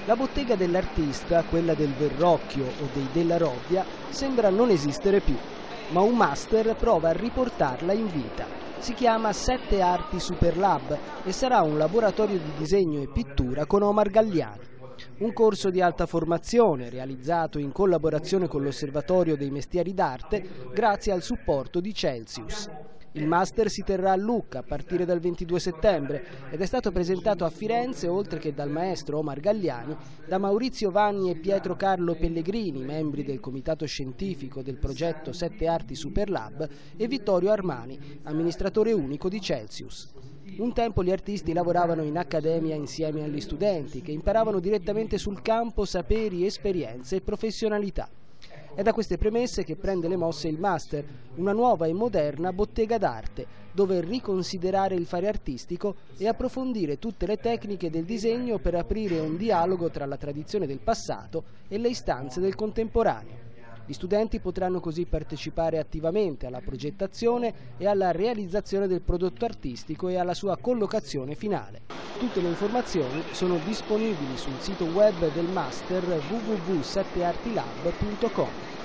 La bottega dell'artista, quella del Verrocchio o dei Della Robbia, sembra non esistere più, ma un master prova a riportarla in vita. Si chiama 7 Arti Superlab e sarà un laboratorio di disegno e pittura con Omar Galliani. Un corso di alta formazione realizzato in collaborazione con l'Osservatorio dei Mestieri d'Arte grazie al supporto di Celsius. Il master si terrà a Lucca a partire dal 22 settembre ed è stato presentato a Firenze, oltre che dal maestro Omar Galliani, da Maurizio Vanni e Pietro Carlo Pellegrini, membri del comitato scientifico del progetto 7 Arti Superlab, e Vittorio Armani, amministratore unico di Celsius. Un tempo gli artisti lavoravano in accademia insieme agli studenti, che imparavano direttamente sul campo saperi, esperienze e professionalità. È da queste premesse che prende le mosse il master, una nuova e moderna bottega d'arte, dove riconsiderare il fare artistico e approfondire tutte le tecniche del disegno per aprire un dialogo tra la tradizione del passato e le istanze del contemporaneo. Gli studenti potranno così partecipare attivamente alla progettazione e alla realizzazione del prodotto artistico e alla sua collocazione finale. Tutte le informazioni sono disponibili sul sito web del master www.7artilab.com.